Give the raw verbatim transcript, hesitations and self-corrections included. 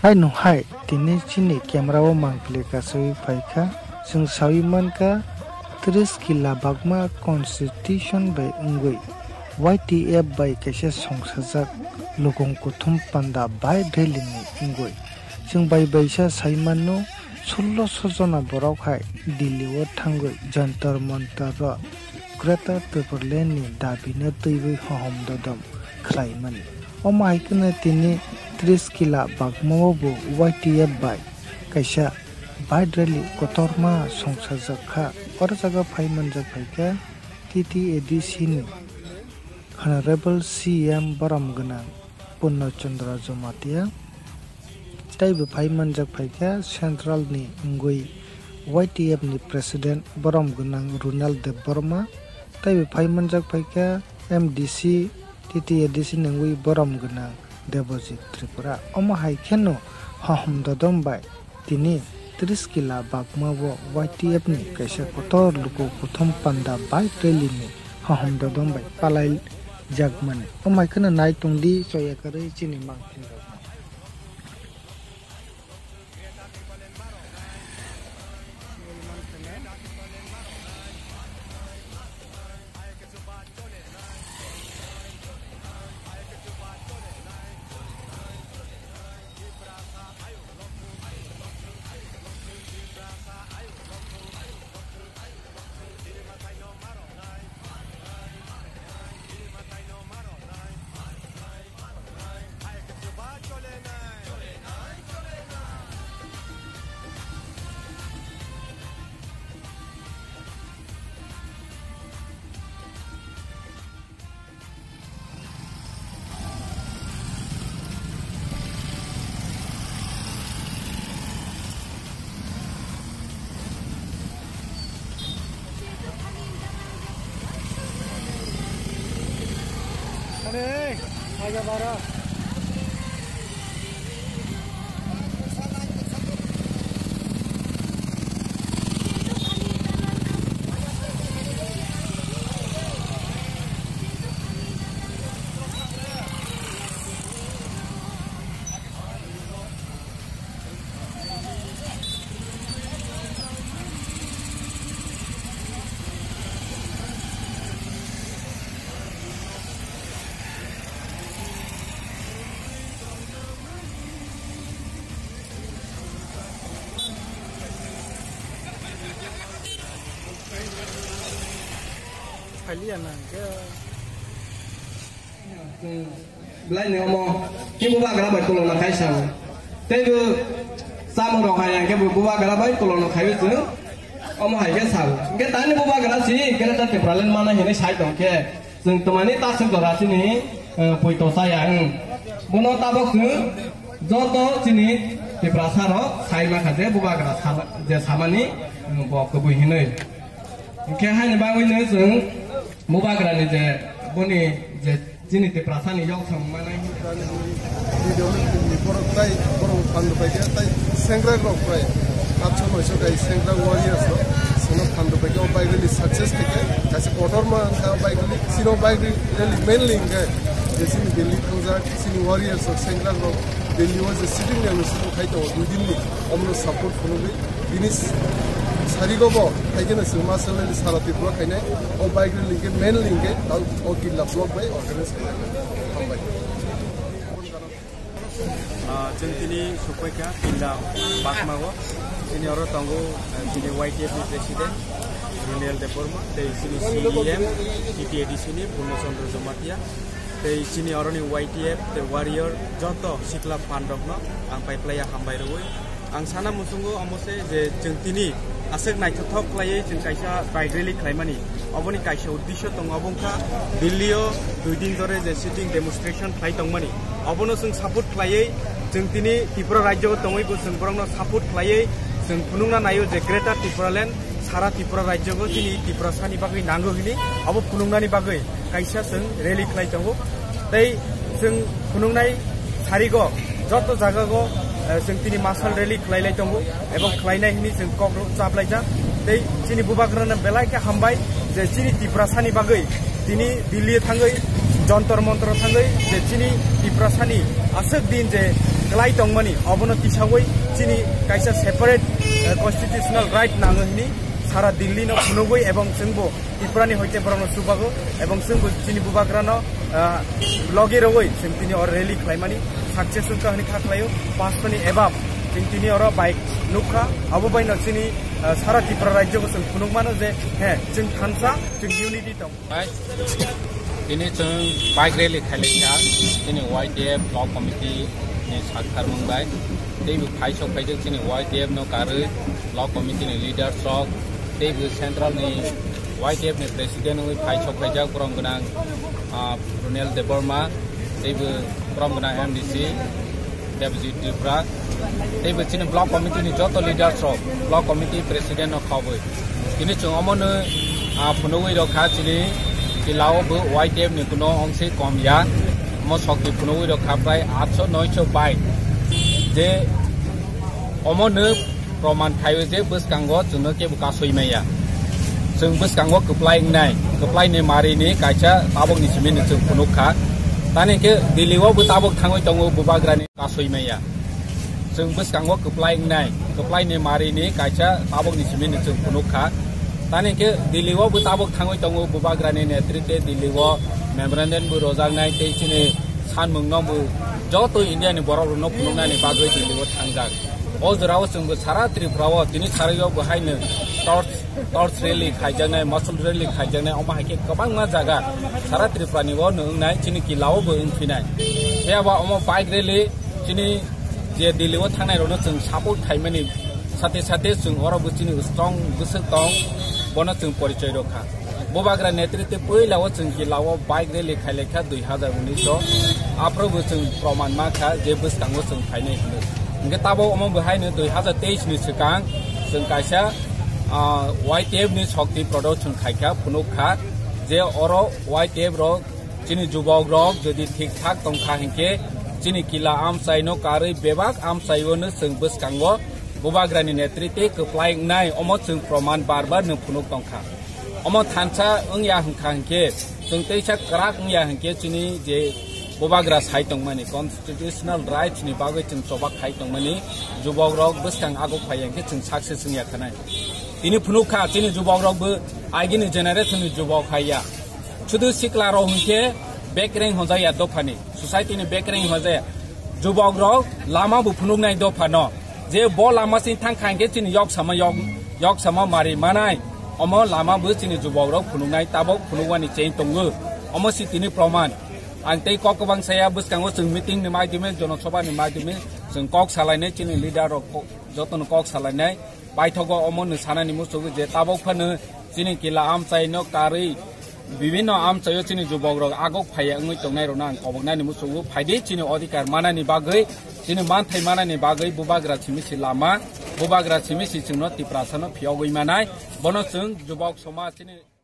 hai no hai tini chini camera o mangpli ka sui phaika sung sawiman ka tris Killa Bagma Constitution by ungui Y T F by kaisa songsajak Lukuthum panda by ralley ni ungui sung by baisa saimano ষোলোশো jona borok hai Delhi o thangui jantar mantar ro Greta Thunberg ni dabina teiwi hohom dodom khlaimani o maikna tini tris Killa Bagma bo Y T F by kaisa by ralley kotorma songsajak or jaga phaiman jakhaika T T A D C ni Honorable C M Baram Gana Punna Chandra Jomatia tai bu phaiman jakhaika Central ni ngui Y T F ni President Baram Gana Ronald De Burma tai bu phaiman jakhaika M D C T T A D C ni ngui Baram Gana Devojit Tripura oma haikeno hahum dodom bai tini tris Killa Bagma bo Y T F ni kaisa kotor Lukuthum panda bai ralley ni hahum dodom bai palai jagmane o maikana nai tungdi soyakare chini mangpli Hey, aja bara. Kalian ke Belai ni omo, kita buat gerabai tolong nak kaisang. Tapi sama orang kaya kita buat gerabai tolong nak kayu tu, omo hai kita sah. Kita tanya buat gerasi, kita tak terpalan mana ini saya dong ke. Seng temani tak sekolah sini, puito sayang. Buno tabok tu, joto sini di prasaro, saya makan dia buat geras dia sama ni, buat kebuih ini. Kita hanya bangun ni seng. Mubah kerana je, boni je jenis te perasaan yang sama mana ini. Video ni borong tay, borong pandu bagai tay, sengrak rok pray. Apa macam itu kaya sengrak warriors lo, seno pandu bagai orang bagai ni sukses kaya, kasi kotor mah orang bagai ni, sino bagai ni mainly kaya, jadi ni Delhi tunggu, sini warriors lo sengrak rok, Delhi was a sitting yang sino kaya tu, dua दिन ni, omno support kono ini. Sarigobo, kayaknya semua masalah di salah TIPRA kayaknya, oh baik link, main link, oh Killa blog by organize kayaknya. Ah, centini supaya kya Killa Bagma go, sini orang tangguh, sini Y T F President, Ronald De Burma, dari sini C M, T T A D sini Punna Chandra Jomatia, dari sini orang ni Y T F, the warrior, joto sikla pandok no, angpai playa hambai roi, ang sana musungo amose je centini. Asal naik tetap klay jeng kaisa by ralley klaimani. Aboni kaisa uddisho tong abongka Delhi-o dua din dore je sitting demonstration klay tongmani. Abono sung support klay jeng tini TIPRA rajyo tongoi bo sung borongno support klay sung punungna nayo je Greater TIPRA land sara TIPRA rajyo go tini TIPRA sani bagai nanggo hini abo punungnani bagai kaisa sung ralley klay tongo. Tai sung punungnai sarigo joto jaga go जों तिनी मासल rally खलायलाय दङ एबा खलायनाय हिनि जों कक्र जाबलायजा दै तिनी बुबाग्राना बेलायके हामबाय जे तिनी TIPRA सानि बागै तिनी दिल्ली थाङै जन्तर मन्तर थाङै जे तिनी TIPRA सानि आसक दिन जे klai tongmani obono tisawai chini kaisa separate constitutional right nangohini sara Delhi no phunugoi ebong singbo tiprani hoite borno subago ebong singbo chini bubagrano logi rogoi singtini or rally khlaimani successful kahani khaklayo pasmani ebab singtini or bike nukha abo baino chini sara Tripura rajyo ko sing phunugmano je he sing khansa sing unity tong ini chung bike rally khailekha ini Y T F block committee ni sakhar mungbai tei bu phaisok phaijak chini Y T F no karui block committee ni leader sok tei bu central ni Y T F ni president ui phaisok phaijak prom gunang Runel Deborma tei bu prom gunang M D C deputy TIPRA tei bu chini block committee ni joto leader sok block committee president no khawoi ini chung amon phunugoi rokha chini Killa bu Y T F ni kuno ongse komya mo sokti phunugoi rokha prai eight hundred nine hundred byke je omon proman khayo je buskango chungno ke buka soimaya chung buskango kuplai nai kuplai ne mari ni kaisa tabok ni simin chung phunukha tani ke Delhi wo bu tabok thangoi tongo bubagrani ka soimaya chung buskango kuplai nai kuplai ne mari ni kaisa tabok ni simin chung phunukha tani ke Delhi wo bu tabok thangoi tongo bubagrani netritwe Delhi wo memorandum bu rozak nai tei chini sanmung no bu joto India ni borok no phunuknani bagoi Delhi wo thangjak o jorao chungbo sara Tripura wo tini sarayo bo haino torch torch rally khaijanai muscle rally khaijanai oma haike kabangma jaga sara Tripura ni wo nungnai chini Killa wo bo ingfinai beaba omo bike rally chini je Delhi wo thangnai rono chung support khaimani sate sate chung oro bo chini strong busuk tong bono chung porichoy rokha bobagra netritwe poila wo chung Killa wo bike rally khailekha two thousand nineteen apro bo chung proman ma kha je buskango chung khainai hino Nge tabo omong bahai ne two thousand twenty ni sekang sing kaisa Y T F ni shakti production khaika phunukha je oro Y T F ro chini jubok rok jodi thik thak tongkha hingke chini Killa amsai no karui bebak amsai wo no sing buskango bubagrani netritwe kuplai nai omo sing proman barbar no phunuk tongkha omo thansa ungya hingkha hingke sing teisa krak ungya hingke chini je bobagra sai tongmani constitutional rights ni bagoi chung chobak khai tongmani jubok rok buskang agok phayangke chung success nya khanai tini phunukha chini jubok rok bu agini generation ni jubok khaya chudu sikla ro hunke backrank hojaya dofani society ni backrank hojaya jubok rok lama bu phunuknai dofano je bo lama sin thang khangke chini yok sama yok yok sama mari manai omo lama bu chini jubok rok phunuknai tabok phunugwani chain tongu omo si tini proman ang tei kok kabang saya buskango chung meeting ni mai dime jono soba ni mai dime chung kok salainai chini leader rok joton kok salainai baithogo omon sana ni musu je tabok phane chini Killa amchai no karui bibhinno amchayo chini jubok rok agok phaya ngoi tongnai rona ang koboknai ni musu phaide chini odhikar manani bagoi chini manthai manani bagoi bubagra chimisi lama bubagra chimisi chungno Tripura sano phiogoi manai bono chung jubok समाज chini